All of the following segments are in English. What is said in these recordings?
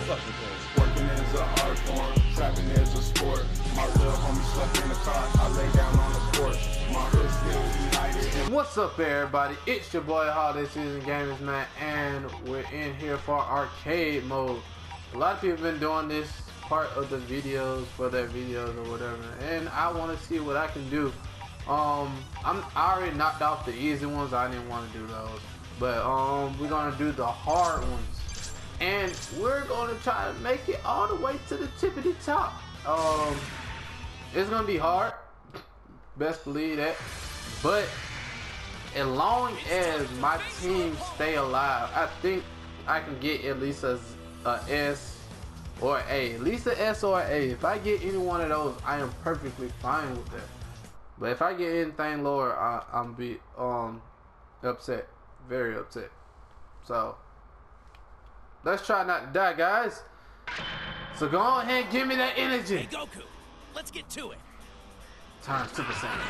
Working is an art form, trapping is a sport. My little homie slept in the car, I lay down on the porch. My hood still united. What's up, everybody? It's your boy Holiday Season Gamers, man, and we're in here for arcade mode. A lot of people have been doing this part of the videos for their videos or whatever, and I want to see what I can do. I already knocked off the easy ones. I didn't want to do those, but we're gonna do the hard ones, and we're gonna try to make it all the way to the tippity top. It's gonna be hard, best believe that, but as long as my team stay alive, I think I can get at least a S or A. At least a S or A. If I get any one of those, I am perfectly fine with that. But if I get anything lower, I'm be upset, very upset. So let's try not to die, guys. So go ahead and give me that energy. Hey Goku, let's get to it. Turn Super Saiyan.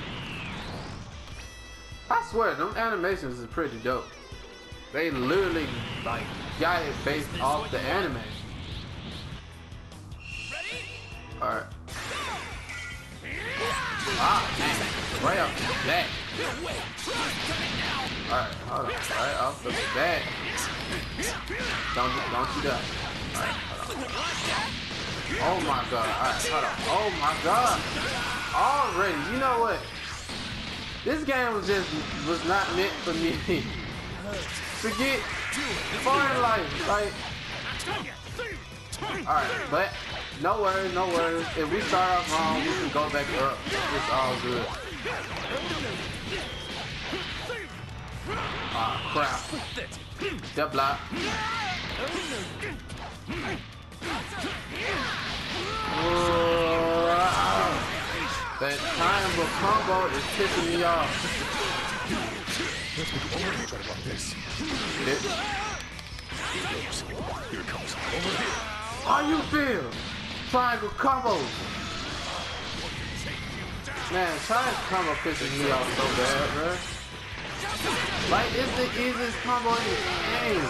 I swear, them animations is pretty dope. They literally like got it based off the anime. Ready? Alright. Ah, man. Right off the bat. Alright, hold on. Right off the bat. Don't you die. Alright, hold on. Oh my god. Alright, hold on. Oh my god. Already, you know what? This game was not meant for me to get far in life. Like, alright, but no worries, no worries. If we start off wrong, we can go back up. It's all good. Ah, crap. Step block. That triangle combo is pissing me off. How you feel? Triangle combo. Man, triangle combo pisses me off so bad, bro. Like, it's the easiest combo in the game.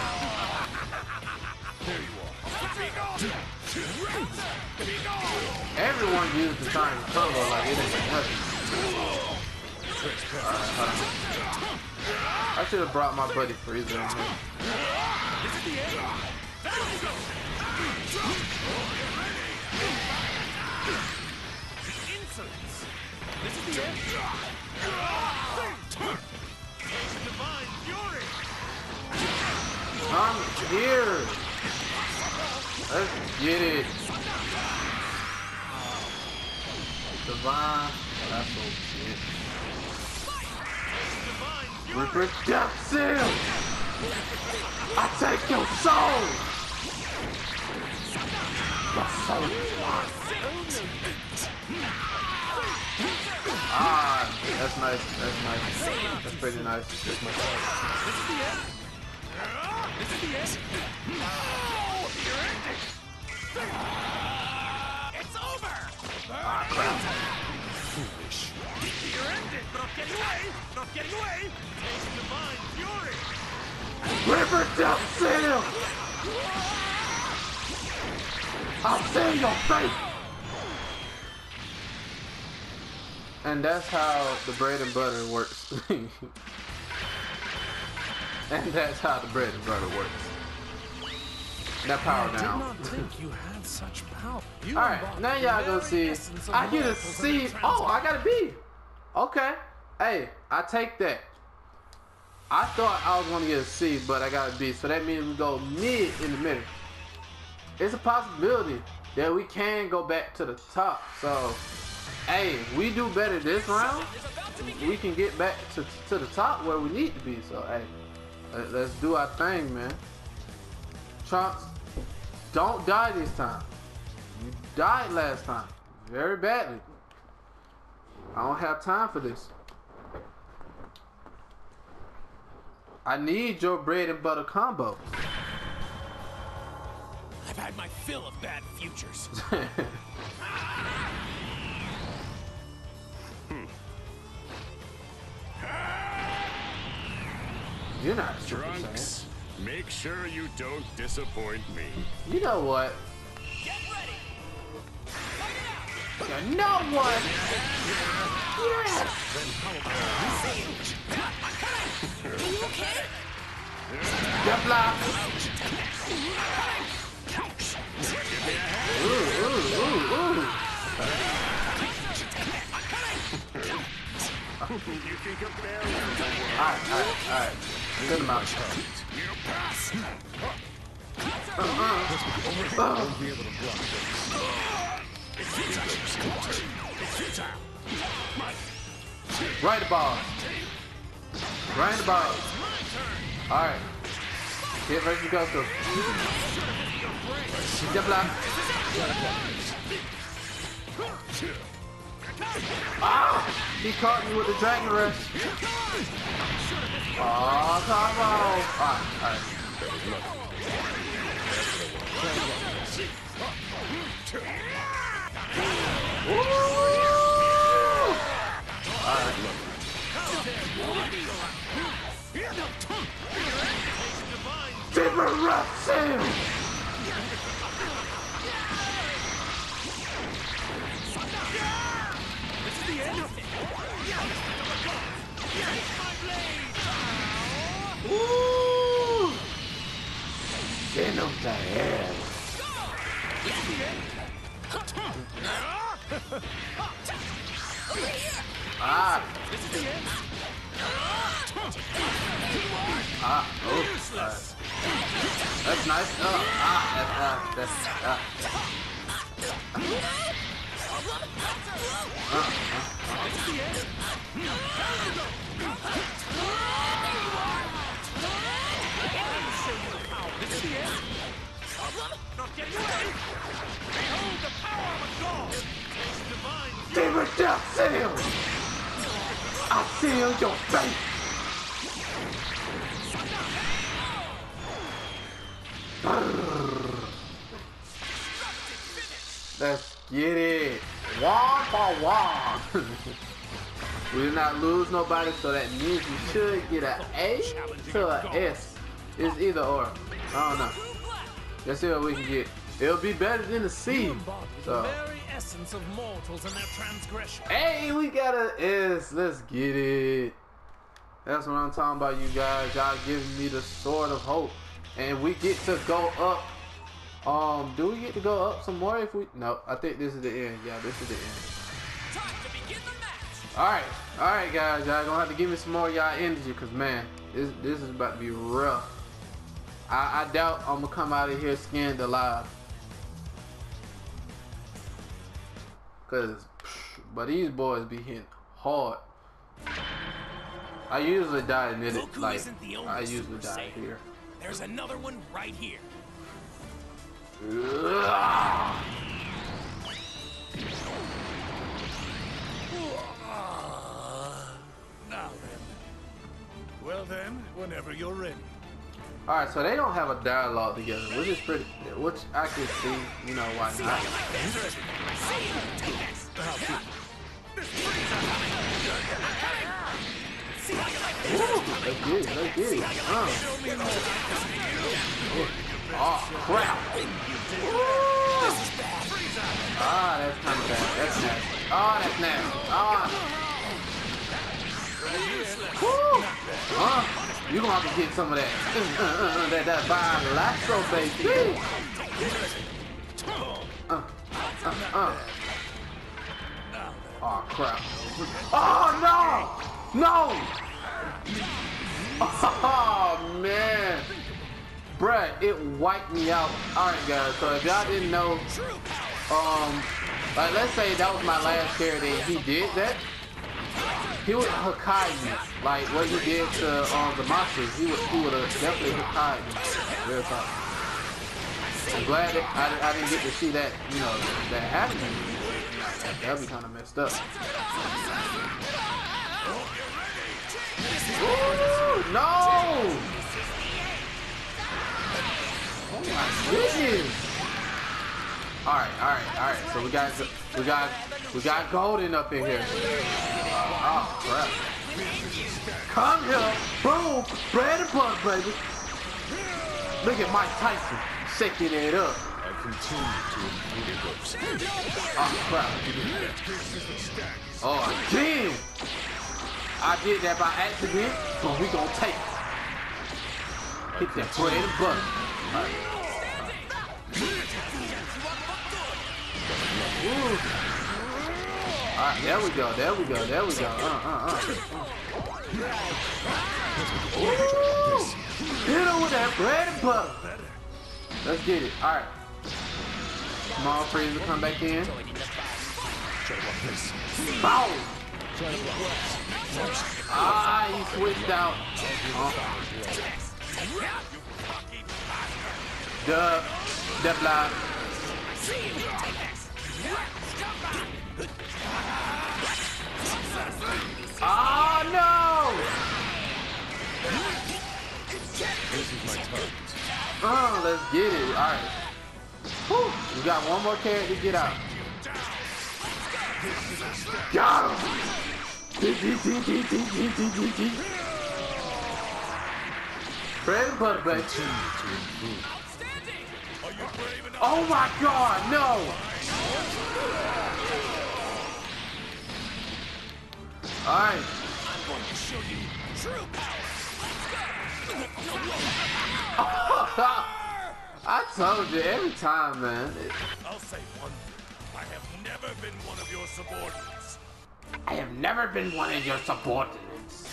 Everyone uses the triangle combo like it ain't nothing. Alright, hold on. I should have brought my buddy Frieza in here. This is the end. Divine Fury. I'm here. Let's get it. Divine. That's so shit. Reaper Death Seal. I take your soul. Your soul is mine. Ah, that's nice. That's nice. That's pretty nice. That's my fault. This is the end. This is the end. You're ending. It's over. Ah, crap. Foolish. You're ended. Not getting away. Not getting away. Taste divine fury. Reaper Death Seal. I'll see your face. And that's how the bread and butter works. And that's how the bread and butter works. Now power down. I did not think you had such power. Alright, now y'all go see. I get a C. Oh, I got a B. Okay. Hey, I take that. I thought I was gonna get a C, but I got a B. So that means we go mid in the middle. It's a possibility that we can go back to the top. So hey, we do better this round, we can get back to the top where we need to be. So hey, let's do our thing, man. Trunks, don't die this time. You died last time very badly. I don't have time for this. I need your bread and butter combo. I've had my fill of bad futures. You're not Super Trunks, Make sure you don't disappoint me. You know what? Get ready. Fight it out. You know what? Yes! Are you okay? Get blocked. Ooh, ooh, ooh, ooh. You think a barrier will Alright, alright, alright. Good amount. You pass. Won't be able to block this. Right the ball. Right the ball. Alright. Hit versus Goku. Get blocked. Ah! He caught me with the Dragon Rush. Oh, come on. Alright. Alright. Super Rough Sail! Ooh! Get him the head. Ah! Ah! Oh! That's nice. Oh! Demon Death Sail! I seal your fate! Let's get it! One for one! We did not lose nobody, so that means we should get an A to an S. It's either or. I don't know. Let's see what we can get. It'll be better than a C. The very essence of mortals and their transgression. Hey, we got a S. Let's get it. That's what I'm talking about, you guys. Y'all giving me the sword of hope. And we get to go up. Do we get to go up some more if we... No, I think this is the end. Yeah, this is the end. Time to begin the match. Alright, guys. Y'all gonna have to give me some more of y'all energy, because, man, this is about to be rough. I doubt I'm gonna come out of here skinned alive. But these boys be hitting hard. I usually die in it, like, I usually die here. There's another one right here. Now then. Well then, whenever you're ready. Alright, so they don't have a dialogue together, which is pretty, which I can see, you know, why not. Let's get it. Oh, crap. Ah, that's kind of bad. That's nasty. Oh, that's nasty. You gonna have to get some of that. That vibe lasso, baby. Oh, crap. Oh, no! Oh, man. Bruh, it wiped me out. Alright, guys, so if y'all didn't know, like, let's say that was my last character and he did that, he would Hakai me. Like, what he did to the monsters, he would have definitely Hakai me. Real talk. I'm glad that I didn't get to see that, you know, that happening. That'd be kind of messed up. Ooh, no! Oh my goodness! Alright. So we got golden up in here. Oh crap! Come here, boom, bread and butter, baby. Look at Mike Tyson shaking it up. I continue to improve. Oh crap. Oh again. I did that by accident, but we gonna take it. Hit that bread and butter. Alright, there we go, there we go, there we go. Hit him with that bread and butter. Let's get it. Alright. Come on, Freezer, come back in. Bow! Ah, he switched out. The block. Oh no! This is my target. Oh, let's get it. Alright. Whew. We got one more character to get out. Got him! Bread and butter, baby. Oh my god, no! Alright. I'm going to show you true I told you every time, man. I'll say one. I have never been one of your subordinates. I have never been one of your subordinates.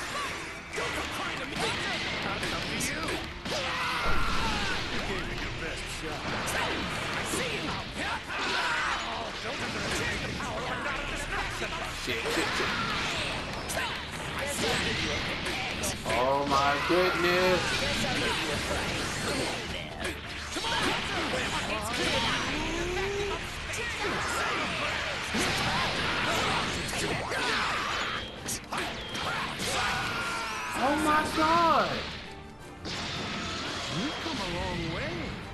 Shit. Oh my goodness. Oh my god. You've come a long way.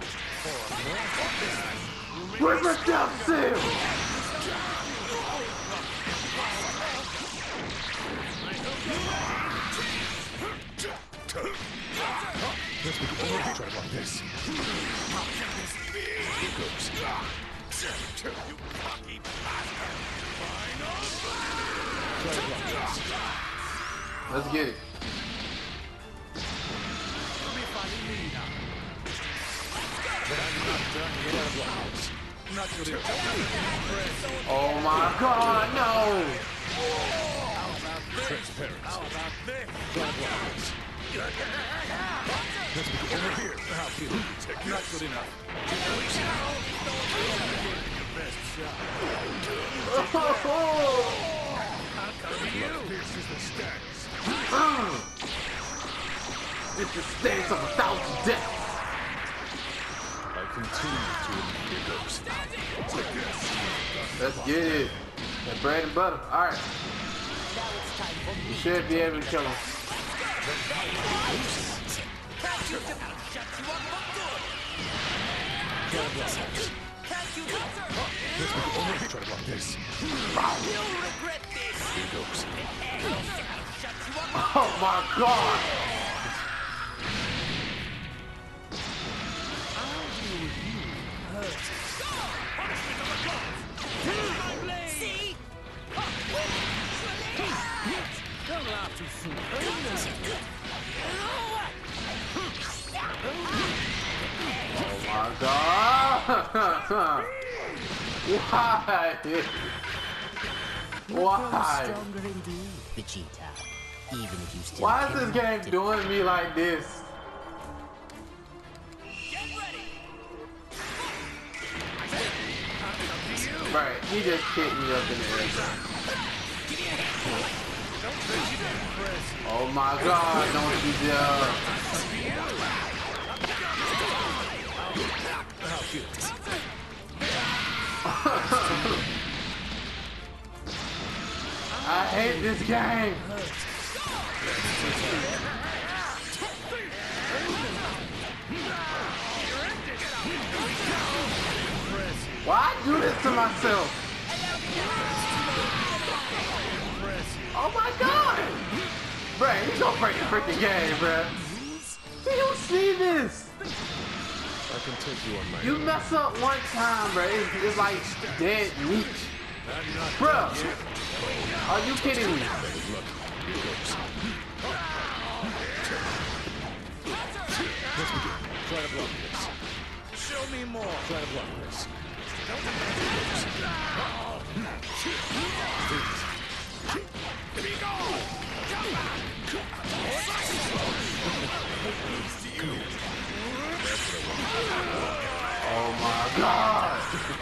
Where's my death seal? Let's make it try like this. Here goes. You cocky bastard. Let's get it. Oh my god, no! Transparent. How about this? Let's make it over here. How feel it? Not good enough. Your best shot. This is the status. It's the stance of 1,000 deaths. I continue to improve. Let's get it. That bread and butter. Alright. You should be able to kill him. Try to block this. Here goes. Oh my god! See? Don't laugh too soon. Oh my god! Why? Stronger indeed, Vegeta. Even if you still Why is this cannot game doing me like this? Get ready! Right, he just kicked me up in the air. Oh my god, don't you dare. I hate this game. Why I do this to myself? Oh my god! Bruh, he's gonna break the freaking game, bruh. Do you see this? I can take you on my You own. mess up one time, bro. It's like dead meat. I'm not Bro, done yet. are you kidding me? Look, let's begin. Try to block this. Show me more. Try to block this. Oh my god.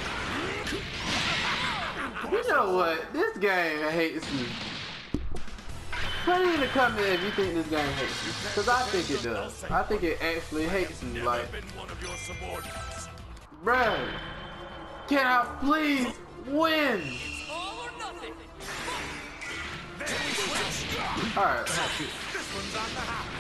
You know what? This game hates me. Put it in the comments if you think this game hates me. Because I think it does. I think it actually hates me. Like, Been one of your subordinates. bruh, can I please win? All or nothing. Alright. This one's on the house.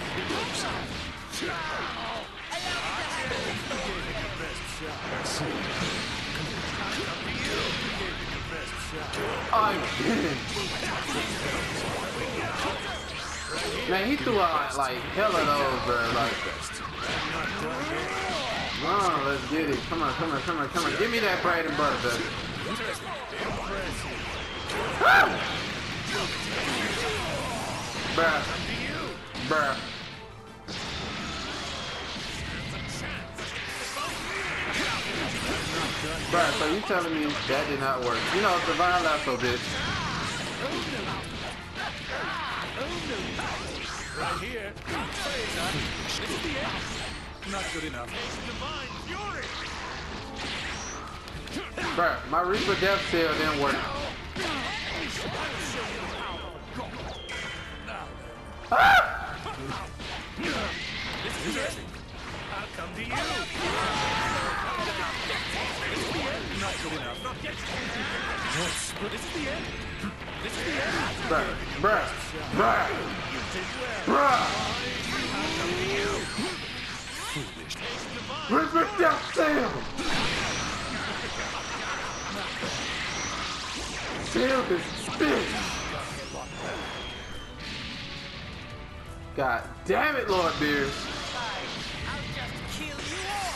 Again. Man, he threw out like hella those, bro. Like, come on, let's get it. Come on, come on, come on, come on. Give me that bread and butter, baby. Ah! Bruh. Bruh. Bruh, so you telling me that did not work? You know, Divine Lasso, bitch. Right here. This is the end. Not good enough. Divine Fury. Bruh, my Reaper Death Seal didn't work. Ah! This is it. I'll come to you. Not good enough. This is the end. This is the end. Bruh, bruh, bruh, bruh. Reaper Death Seal! Seal this bitch! God damn it, Lord Beers! I'll just kill you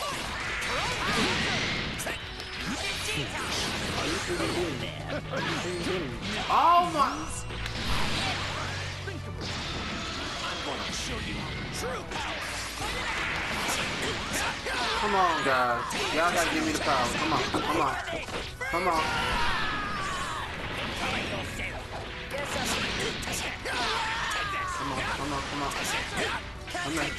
all. Oh my! I'm going to show you true power. Come on, guys. Y'all gotta give me the power. Come on, come on. Come on. Come on, come on, come on. Come on. Come on. Come on.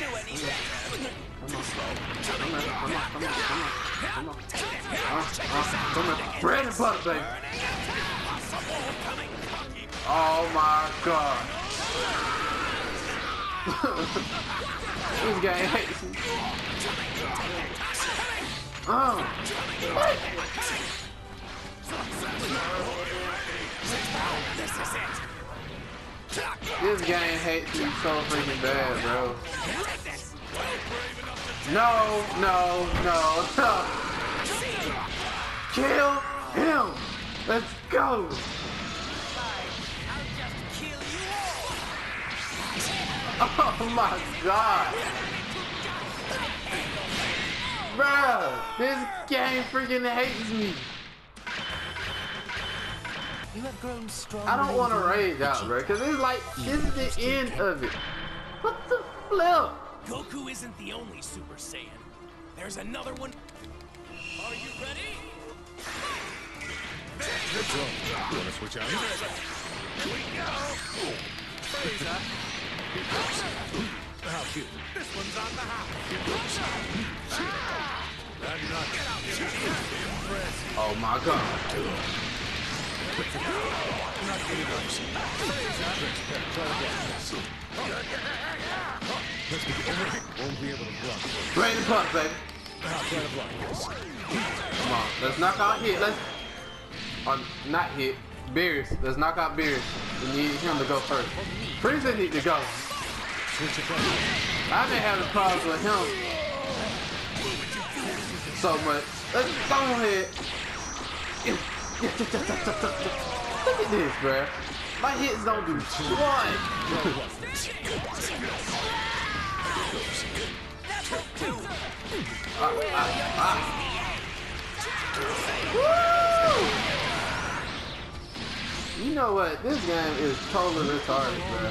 Come on. Come on. Come on. Bread and butter, baby. Oh my god. This guy hates me. Oh. This game hates me so freaking bad, bro. No, no, no, no. Kill him. Let's go. Oh my god. Bruh, this game freaking hates me. You have grown strong. I don't want to rage out, bro, because it's like, this is the end of it. What the flip? Goku isn't the only Super Saiyan. There's another one. Are you ready? Let's go. You wanna switch out? Here we go. Frieza. How cute. This one's on the house. I'm not Oh my god. Let's begin. Won't be able to block this. Rain and puff, baby. I'll try to block this. Come on, let's knock out Hit. Let's, or not Hit, Beerus. Let's knock out Beerus. We need him to go first. Frieza need to go. Switch it back. I've been having problems with him so much. Let's go ahead. Look at this, bruh. My hits don't do one. You know what? This game is totally retarded, bro.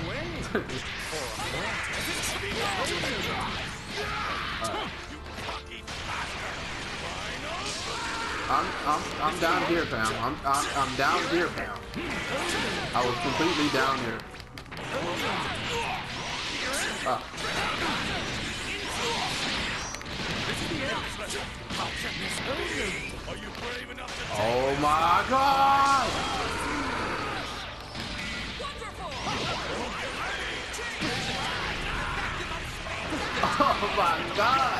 I'm down here, fam. I'm down here, fam. I was completely down here. Oh my God! Oh my God!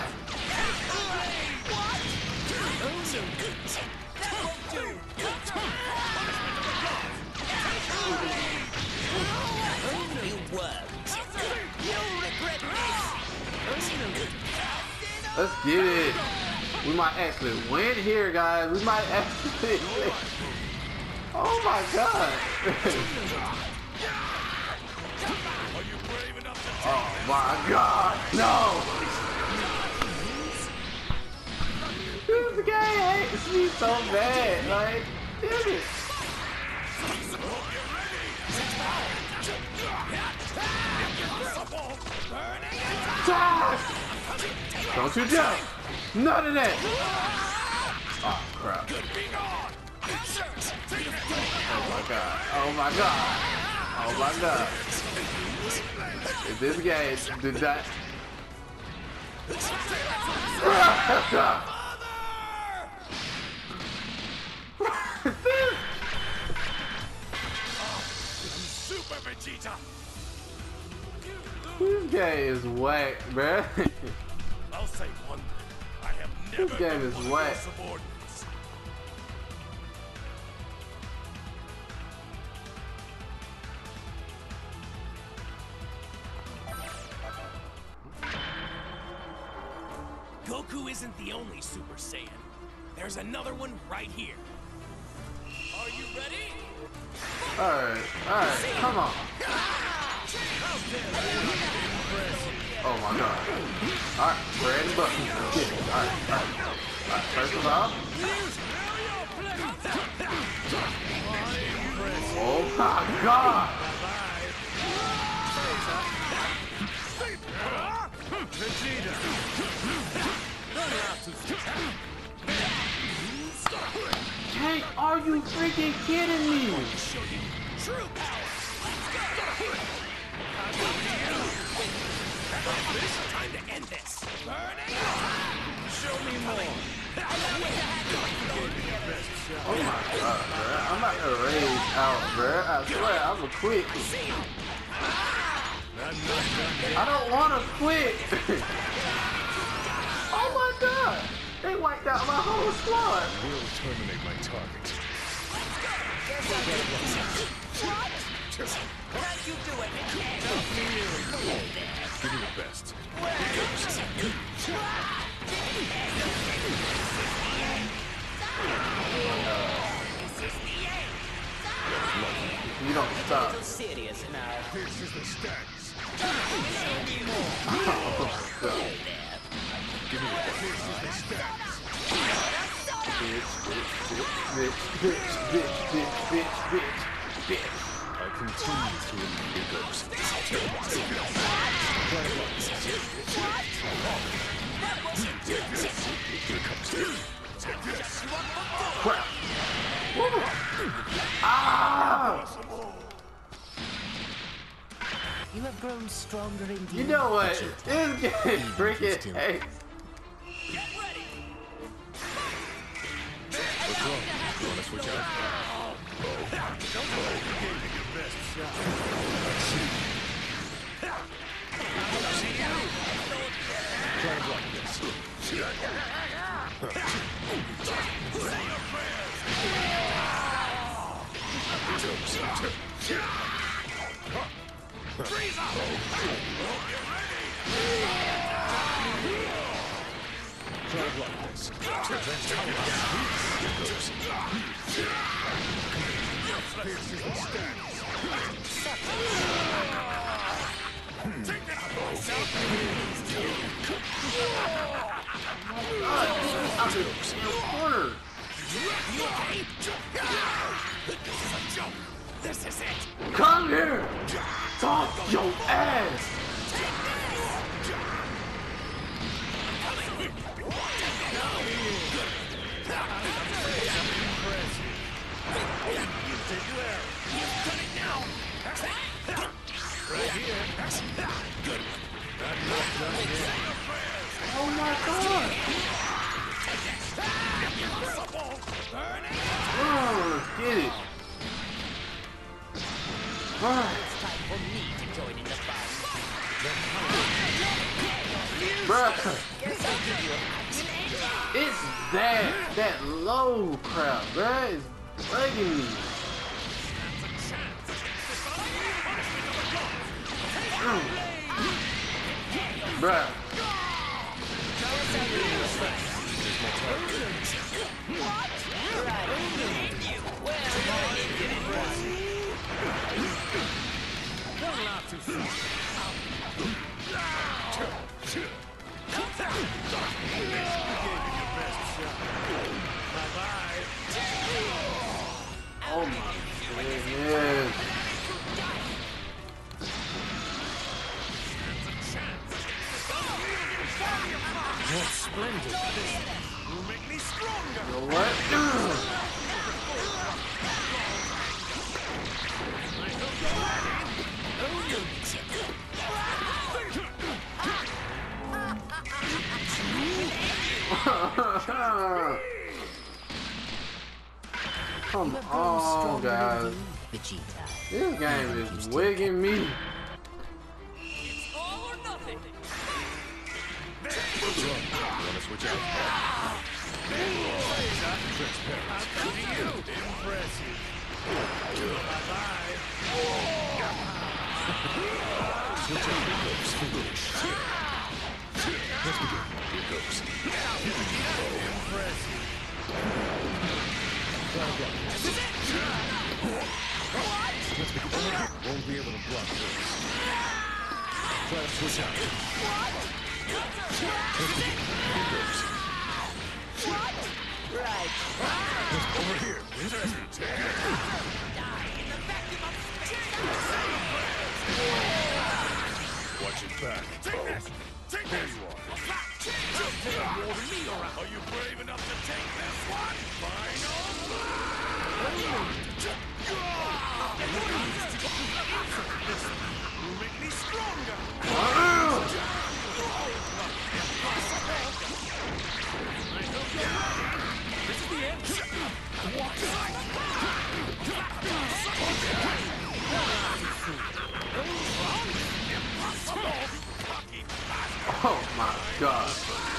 Let's get it. We might actually win here, guys. We might actually win. Oh my God. Oh my God. No. This guy hates me so bad. Like, damn it. Don't you jump! None of that! Oh crap. Oh my God. Oh my God. Oh my God. If this game did that. Super Vegeta! This game is whack, bruh. I'll say one thing. I have never This game is been one whack. of your subordinates. Goku isn't the only Super Saiyan. There's another one right here. Are you ready? Alright, come on. Oh my God. Alright, bread and butter. Alright. First of all. Oh my God. Hey, are you freaking kidding me? Show you true power. Time to end this. Show me more. Oh my God, bro. I'm about to rage out, bro. I swear, I'm gonna quit. I don't want to quit. Oh my God. They wiped out my whole squad. We'll terminate my target. Can't you do it? Give me the best. You don't stop. Serious now. This is the stats. Give me the best. This is the stats. Bitch. I continue to eliminate those. Here comes the... Crap. Ah! You have grown stronger indeed. You know what? This game freaking hates. What's wrong? You wanna switch out? Try to block this. Freeze up! Try to block this. Out the corner. You okay? This is a joke. This is it. Come here. Talk your ass. Oh my God! Oh, get it! Alright. It's time for me to join in the fun. Bruh, Guess I'll give you a it's that low crap, bruh. It's bugging me. Bruh. Oh my goodness. You're splendid. You make me stronger. You know what? Come on, guys. Vegeta. This game is wigging me. It's all or nothing. Wanna switch out? Impressive. Let's begin. Here goes. Let's begin. Won't be able to block this. Try to switch out. Let's begin. Here goes. Right. Over here. Watch it back. Take this. Take There this. you are. Are you brave enough to take this one? You make me stronger. This is the end. Oh my God.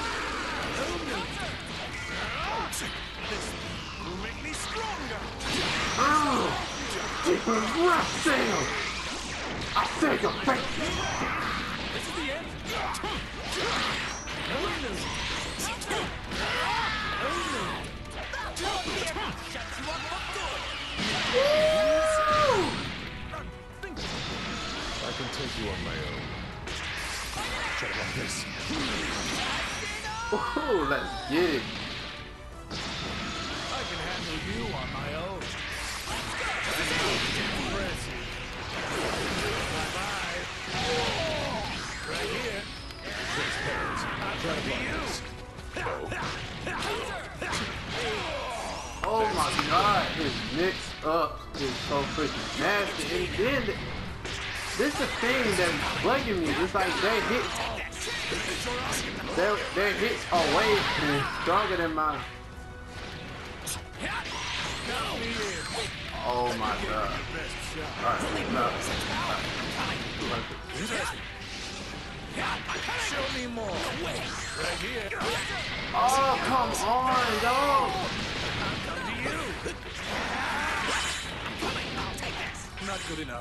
You make me stronger. Deeper breath, Sam. I take a break. This is the end. I can take you on my own. Try like this. Oh, let's get it. I can handle you on my own. Impressive. Bye-bye. Right here. Try to block this. Oh my God, his mix up is so freaking nasty. And then this is the thing that's bugging me. It's like their hits are way stronger than mine. Oh my God. Alright, Show me more. Right here. oh, come on, dog. Come to you. Not good enough.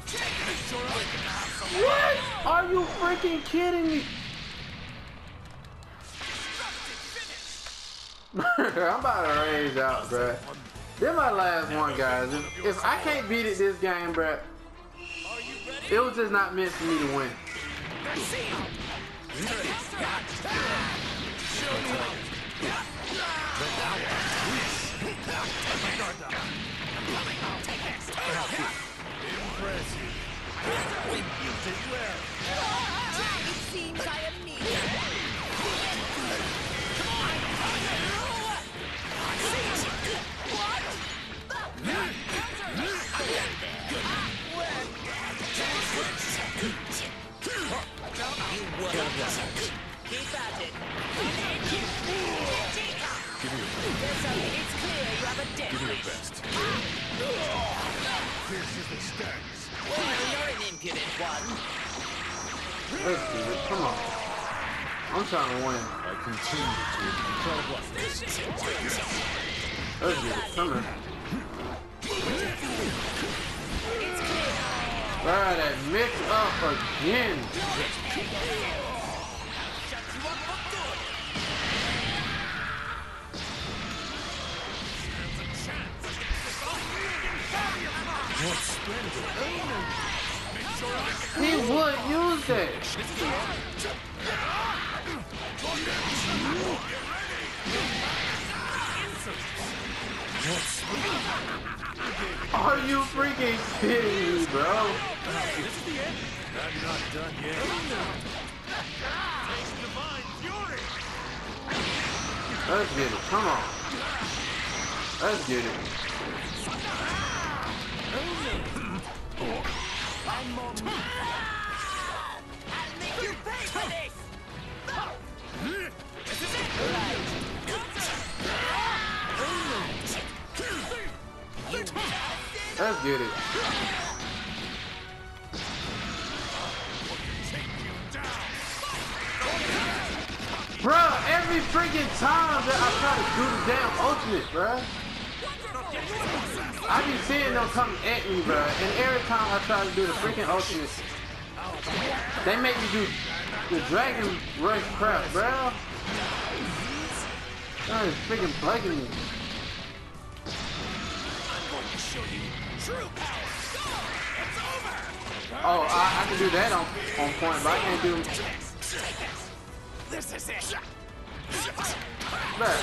What? Are you freaking kidding me? I'm about to raise out, bruh. This my last one, guys. If I can't beat it this game, bruh, it was just not meant for me to win. It seems I am needed. Keep at it. Guess it's clear you have a death Give me your wish. best. This is the stance. Well, you're an impudent one. Let's do it. Come on. I'm trying to win. I continue to try to block this. Let's get it. Come on. It's clear. Bro, that mix up again. He would use that. Are you freaking kidding me, bro? I'm not done yet. Divine fury. Let's get it. Come on. Let's get it. One more. I'll make you pay for this. This is it. Let's get it. Bruh, every freaking time that I try to do the damn ultimate, bruh. I be seeing them come at me, bruh. And every time I try to do the freaking ultimate, they make me do the Dragon Rush crap, bruh. That is freaking bugging me. Oh, I can do that on point, but I can't do. This is it. Bruh.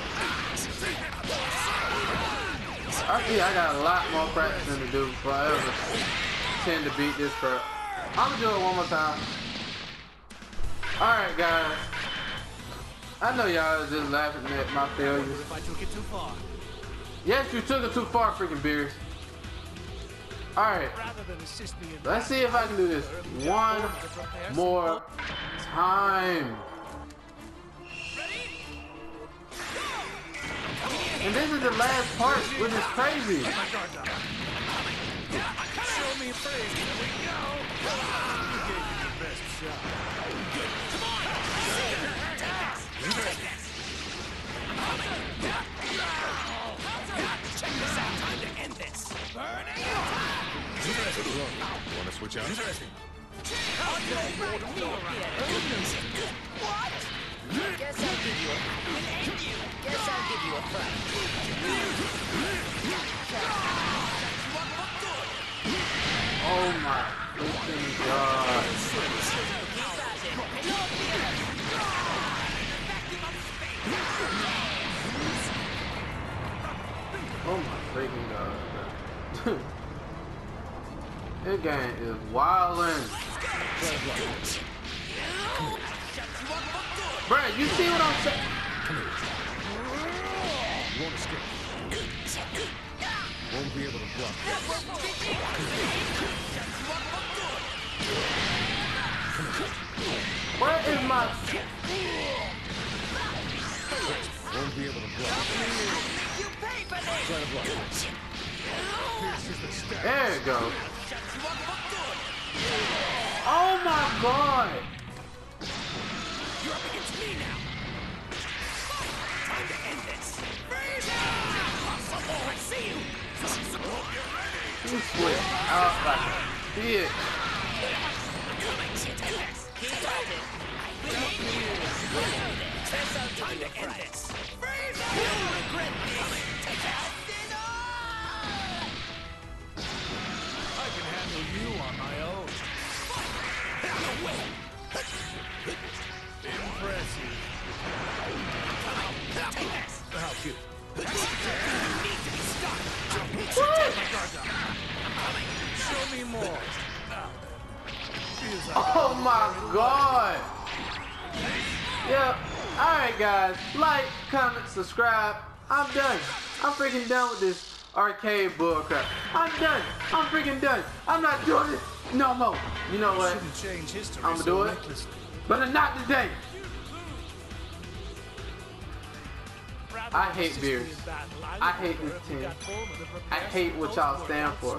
I got a lot more practicing to do before I ever tend to beat this crap. I'm gonna do it one more time. Alright, guys. I know y'all are just laughing at my failures. If I took it too far. Yes, you took it too far, freaking Beers. Alright, Rather than assist me in let's see if I can do this one more time. And this is the last part, which is crazy. Show me a face. Here we go. You gave me your best shot. Check this out. Time to end this. Wanna switch out? What? Guess I'll give you a Guess I'll give you a fright. Oh my freaking god. Keep at it. No fear. Oh my freaking god. This game is wildin'. Bruh, you see what I'm saying? You won't escape. Won't be able to block this. Where is my... Won't be able to block this. You pay for this. Try to block this. This is the stance. There it goes. Oh my god. You're up against me now. Time to end this. Oh, I see you. You switch out like a bitch. Keep at it. Guess I'll give you a fright. You'll regret this. I can handle you on my own. anymore. Oh my god! Yeah, alright guys, like, comment, subscribe. I'm done. I'm freaking done with this arcade bullcrap. I'm done. I'm freaking done. I'm not doing it no more. You know what? Shouldn't change history I'm gonna do it, but not today. I hate beers. I hate this team. I hate what y'all stand for.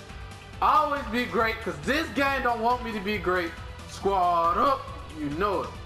Always be great, cause this game don't want me to be great. Squad up, you know it.